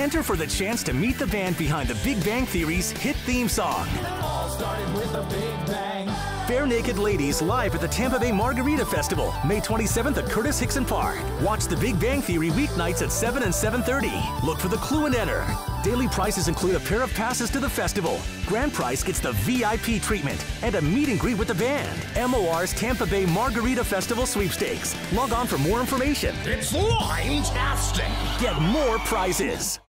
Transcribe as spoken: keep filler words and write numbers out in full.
Enter for the chance to meet the band behind The Big Bang Theory's hit theme song. All started with a big bang. Bare Naked Ladies live at the Tampa Bay Maragrita Festival, May twenty-seventh at Curtis Hickson Park. Watch The Big Bang Theory weeknights at seven and seven thirty. Look for the clue and enter. Daily prices include a pair of passes to the festival. Grand prize gets the V I P treatment and a meet and greet with the band. M O R's Tampa Bay Margarita Festival sweepstakes. Log on for more information. It's lime-tastic. Get more prizes.